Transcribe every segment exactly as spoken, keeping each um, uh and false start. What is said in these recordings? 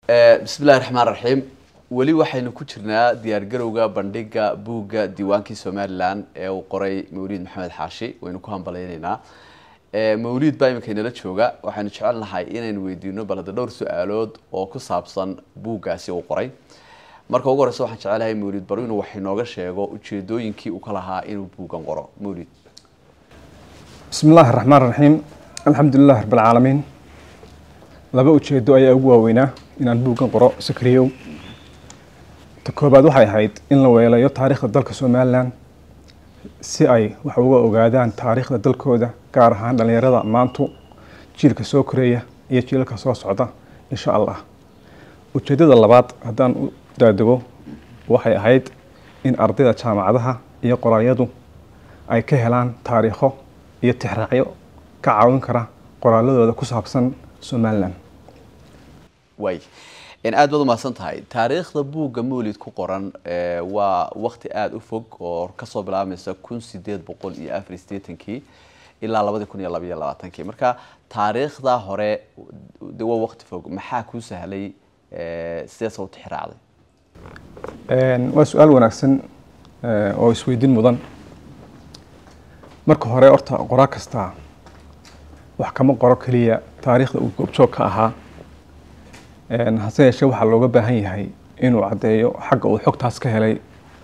بسم الله الرحمن الرحيم ولي waxaynu ku jirnaa diyaar garowga bandhiga buugga diiwaankii Soomaaliland ee uu qoray Mawlid Maxamed Xaashi waynu ku hambaleynaynaa ee Mawlid baa imika la jooga waxaanu jecelnahay inaynu weydiino balada dhowr su'aalood oo ku saabsan buuggaasi uu qoray marka ugu horeysa waxaan jecelahay Mawlid baro inuu wax inooga sheego ujeedooyinkii uu ka lahaa inuu buuggan qoro Mawlid بسم الله الرحمن الرحيم الحمد لله رب العالمين laba ujeedo ayaa ugu waaweynaa inaan buuggan qoro Sakriyow ta koobaad waxay ahayd in la weelayo taariikhda dalka Soomaaliland si ay wax uga ogaadaan taariikhda dalkooda gaar ahaan dhalinyarada maanta jiilka soo koreeya iyo jiilka soo socda insha Allah ujeedada labaad hadaan u daadago waxay ahayd in ardayda jaamacadaha iyo qoraaladu ay ka helaan taariikho iyo tixraacyo ka caawin kara qoraaladooda ku saabsan Soomaaliland way in aad wada maasan tahay taariikhda buugga Mawlid ku qoran ee waa waqti aad u fog oo ka soo bilaabmaysa kun sideed boqol iyo afar iyo siddeetan ilaa laba kun iyo laba iyo labaatan marka taariikhda hore waa waqti fog maxaa ku sahlay ee sidee soo tixraacday een waa su'aal wanaagsan oo isweydiin mudan marka hore horta qoraa kasta wax kama qoro kaliya taariikhda uu goobjoog ka ahaa een hase yeeshee waxa looga baahan yahay inuu cadeeyo xagga uu xogtaas ka helay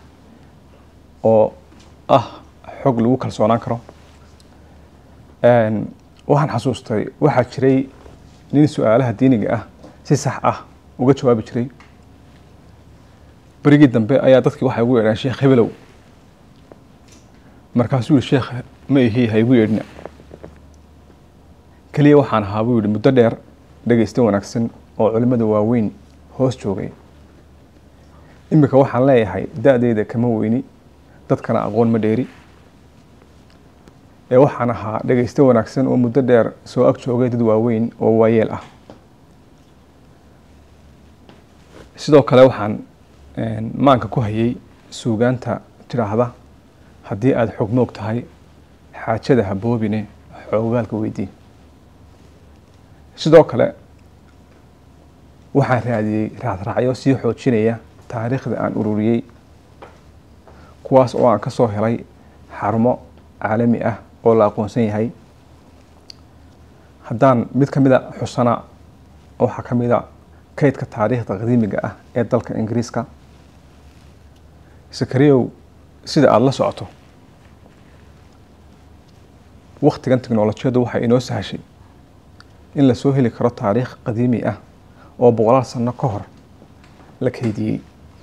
oo ah xog lagu kalsoonaan karo een waxaan xasuustay waxa jiray nin su'aalaha diiniga ah si sax ah uga jawaabi jiray barigi dambe ayaa dadkii waxa ugu yeedhaan Sheekh Hebelow markaasuu Sheekh ma ihi haygu yeedhna kaliya waxaan ahaa buu yiri muddo dheer dhageysta wanaagsan oo culimada waaweyn hoos joogay imika waxaan leeyahay da'deeda kama weyni dadkana aqoon ma dheeri ee waxaan ahaa dhageysta wanaagsan oo muddo dheer soo ag joogay dad waaweyn oo waayeel ah sidoo kale waxaan een maanka ku hayay suugaanta tiraahda haddii aad xog moog tahay xaajada haboobine xoogaalka weydii sidoo kale waxaan raadiyay raad-raacyo sii xoojinaya taariikhda aan ururiyay kuwaas oo aan ka soo helay xarumo caalami ah oo la aqoonsan yahay haddaan mid ka mid ah xusana waxa ka mid ah kaydka taariikhda qadiimiga ah ee dalka Ingiriiska Sakriyow sida aad la socoto waqtigan tiknoolajiyadu waxay inoo sahashay in la soo heli karo taariikh qadiimi ah oo boqolaal sano ka hor la kaydiyay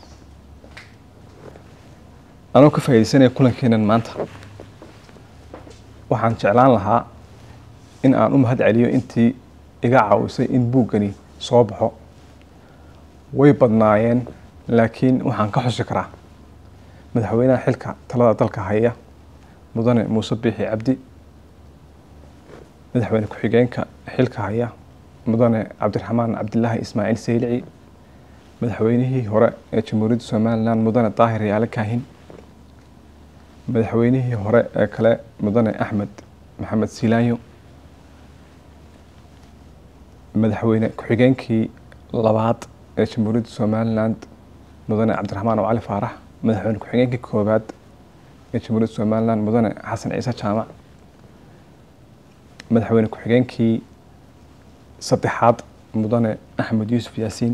anoo ka faa'iideysanaya kulankeenan maanta waxaan jeclaan lahaa in aan u mahad celiyo intii iga caawisay in buuggani soo baxo way badnaayeen laakiin waxaan ka xusi karaa madaxweynaha xilka talada dalka haya mudane Muuse Biixi Cabdi madaxweyne ku-xigeenka xilka haya mudane Cabdiraxmaan Cabdilaahi Ismaaciil Saylici madaxweynihii hore ee Jamhuuriyadda Soomaaliland mudane Daahir Yaale Kaahin madaxweynihii hore ee kale mudane Axmed Maxamed Silaanyo madaxweyne ku-xigeenkii labaad ee Jamhuuriyadda Soomaaliland mudane Cabdiraxmaan Cali Faarax madaxweyne ku-xigeenkii koobaad ee Jamhuuriyadda Soomaaliland mudane Xasan Ciise Jaamac madaxweyne ku-xigeenkii saddexaad mudane Axmed Yuusuf Yaasiin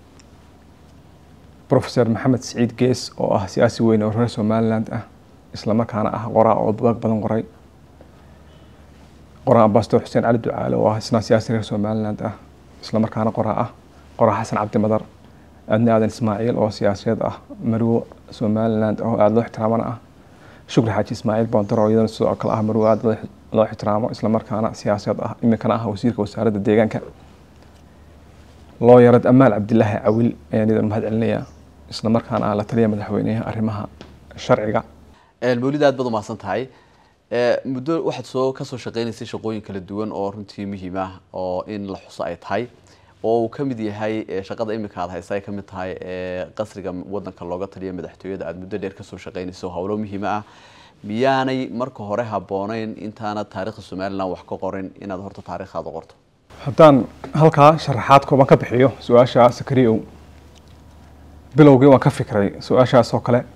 Professor Maxamed Saciid Gees oo ah siyaasi weyn oo reer Soomaaliland ah isla markaana ah qoraa oo buug badan qoray qoraa Ambassador Xuseen Cali Ducaale oo ah isna siyaasi reer Soomaaliland ah isla markaana qoraa ah qoraa Xasan Cabdi Madar Adna Aadan Ismaaciil oo siyaasiyad ah marwo Soomaaliland oo aad loo ixtiraamana ah Shukri Xaaji Ismaaciil Boondar oo iyadana sidoo kale ah marwo aad loo ixtiraamo isla markaana siyaasiyad ah imikana ah wasiirka wasaaradda deegaanka loo yarad Amaal Cabdilaahi Cawil ayaan idin mahad celinayaa isla markaana la taliya madaxweynaha arrimaha sharciga ee Mawlid aad baad u maasan tahay ee muddo waxaad soo ka soo shaqeynaysay shaqooyin kala duwan oo runtii muhiim ah oo in la xuso ay tahay oo uu kamid yahay shaqada imika aad haysay kamid tahay ee qasriga wadanka looga taliya madaxtooyada aad muddo dheer ka soo shaqeynayso hawlo muhiim ah miyaanay marka hore haboonayn intaana taariikhda Soomaaliland wax ka qorin inaad horta taariikhda qorto haddaan halkaa sharaxaad kooban ka bixiyo su-aasha Sakariyow bilowgii waan ka fikray su-aashaas oo kale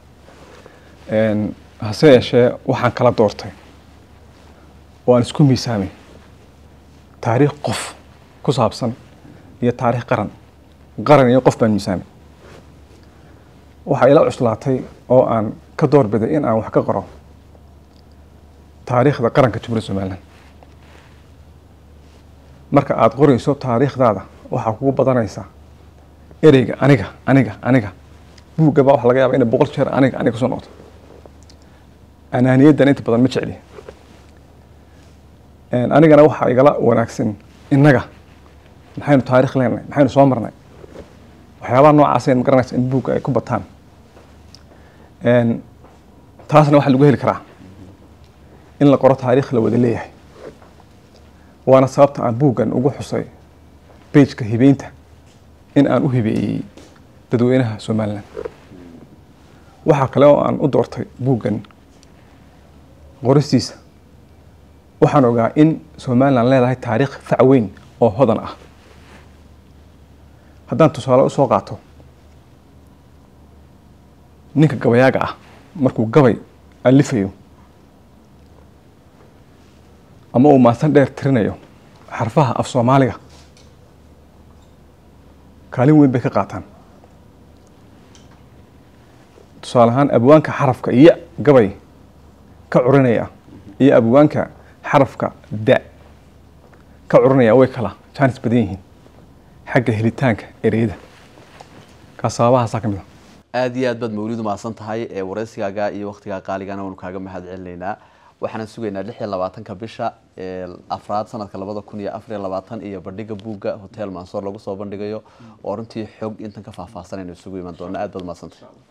hase yeeshee waxaan kala doortay oo aan isku miisaamay taariikh qof ku saabsan iyo taariikh qaran qaran iyo qof baan miisaamay waxaa ila cuslaatay oo aan ka doorbiday in aan wax ka qoro taariikhda qaranka Jamhuuriyadda Soomaaliland marka aad qorayso taariikhdaada waxaa kugu badanaysa ereyga aniga aniga aniga buugga baa wax laga yaabaa in boqol jeer aniga aniga soo noqoto anaaniyaddan inta badan ma jecli anigana waxaa igala wanaagsan innaga maxaynu taariikh leenahay maxaynu soo marnay waxyaabaha noocaas ma garanaysa in buugga ay ku bataan taasna waxaa lagu heli karaa in la qoro taariikh la wada leeyahay waana sababta aan buuggan ugu xusay page-ka hibeynta in aan u hibeeyey dadweynaha Soomaaliland waxaa kale oo aan u doortay buuggan qoristiisa waxaan ogaa in Soomaaliland leedahay taariikh fac weyn oo hodan ah haddaan tusaale u soo qaato ninka gabayaaga ah markuu gabay alifayo ama uu maasan dheer tirinayo xarfaha af Soomaaliga kaalin weyn bay ka qaataan tusaale ahaan abwaanka xarafka iyo gabay ka curinaya iyo abwaanka xarafka da ka curinaya way kala chance badan yihiin xagga helitaanka ereyada kasaabaha kamid aad iyo aad baad Mawlid u maasan tahay ee wareysigaaga iyo waqtiga qaaligana waanu kaaga mahad celinaynaa waxaan sugaynaa lix iyo labaatanka bisha ee afraad sanadka labada kun iyo afar iyo labaatan iyo bandhiga buugga Hotel Mansour lagu soo bandhigayo oo runtii xog intan ka faahfaahsan inuu isugu iman doono aad baad maasantahay